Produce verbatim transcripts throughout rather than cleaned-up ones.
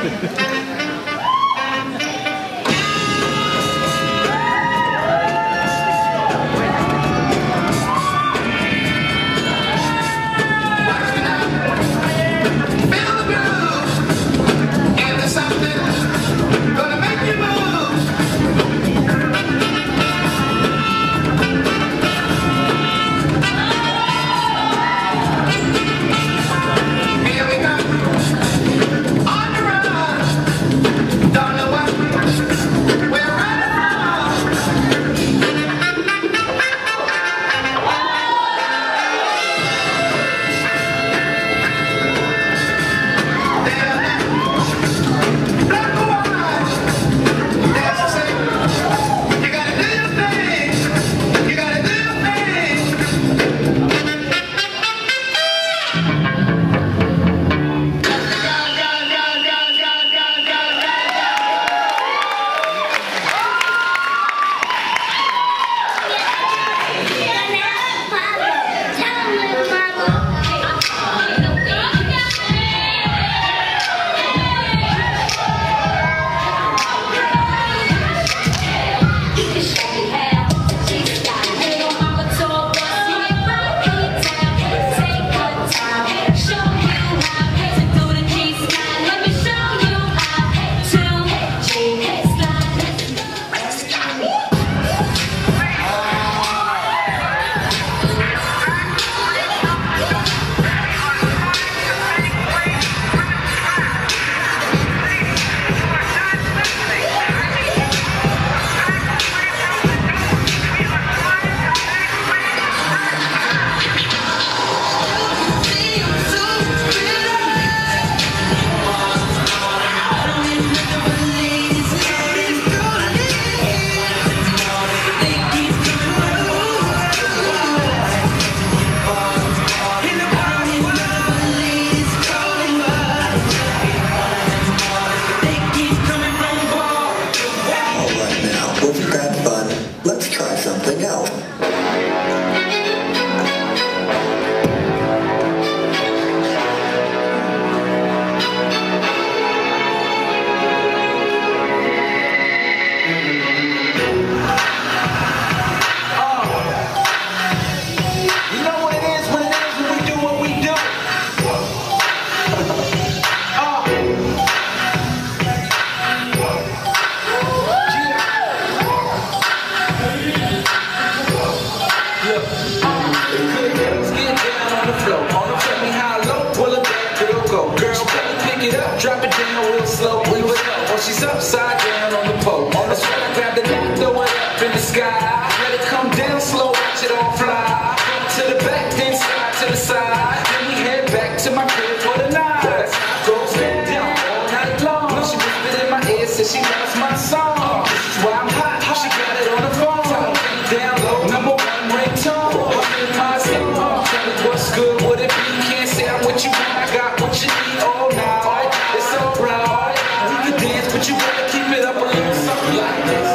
She's upside down on the pole. On the sweat, I grab the net, throw it up in the sky. Let it come down slow, watch it all fly. To the back, then slide to the side. Then we head back to my crib for the night. Goes down all night long. When she whispered in my ear, said she loves my song. This is why I'm hot. She got it on the phone. Down low, number one ringtone. I'm in my song. Tell me what's good, what it be? Can't say I'm what you want. I got what you need all night. It's alright. We can dance, but you gotta keep it up a little something like this.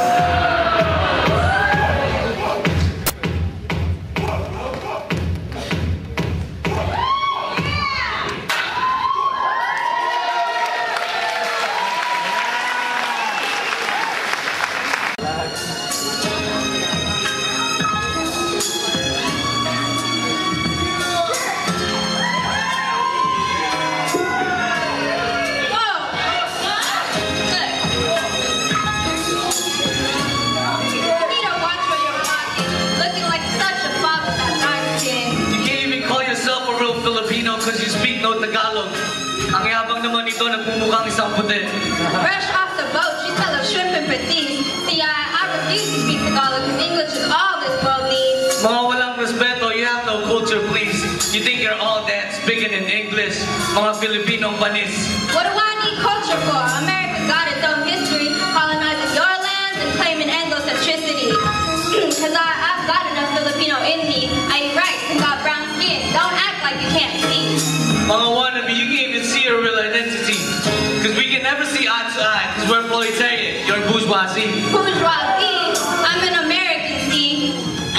Because you speak no Tagalog. Ang yabang naman ito, nagmumukhang isang puti. Fresh off the boat, she sells shrimp and patis. See, I, I refuse to speak Tagalog because English is all this world needs. Mga walang respeto, you have no culture, please. You think you're all that, speaking in English. Mga Filipinong panis. What do I need culture for? America's got its own history, colonizing your lands and claiming Anglo-centricity. Because I've got enough Filipino in me. I eat rice and got brown skin. Don't act like you can't see. Mga wannabe, you can't even see your real identity. Because we can never see eye to eye, because we're proletariat, you're bourgeoisie. Bourgeoisie? I'm an American, see?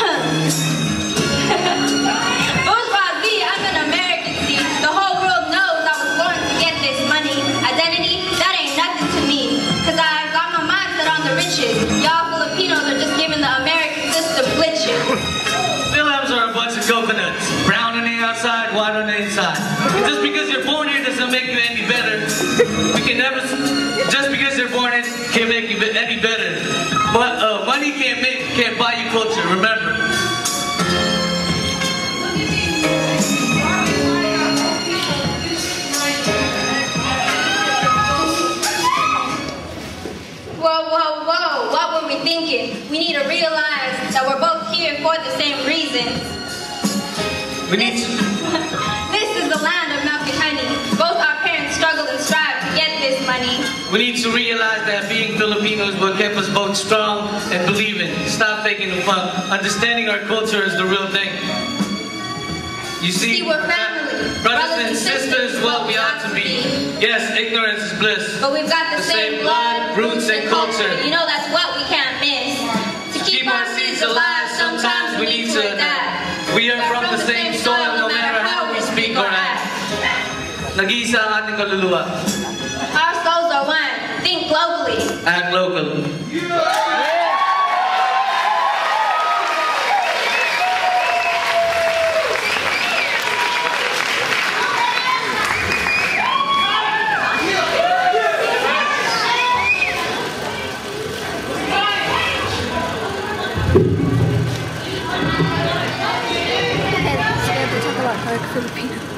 Bourgeoisie, I'm an American, see? The whole world knows I was born to get this money. Identity, that ain't Just because you're born here doesn't make you any better. We can never, just because you're born here can't make you any better. But uh, money can't make, can't buy you culture, remember. Whoa, whoa, whoa, what were we thinking? We need to realize that we're both here for the same reasons. We need This, to... this is the land of milk and honey. Both our parents struggled and strive to get this money. We need to realize that being Filipinos will keep us both strong and believing. Stop faking the fun. Understanding our culture is the real thing. You see, See, we're family. brothers, and sisters, what we ought to be. Yes, ignorance is bliss. But we've got the, The same, same blood, blood, roots, and culture. You know that's what we can't miss. To keep, Keep our seeds alive, sometimes we need to adapt. We are from the same soil, no matter how we speak or act. Nag-iisa ang ating kaluluwa. Our souls are one. Think globally. Act locally. Scared to talk about hard Filipino.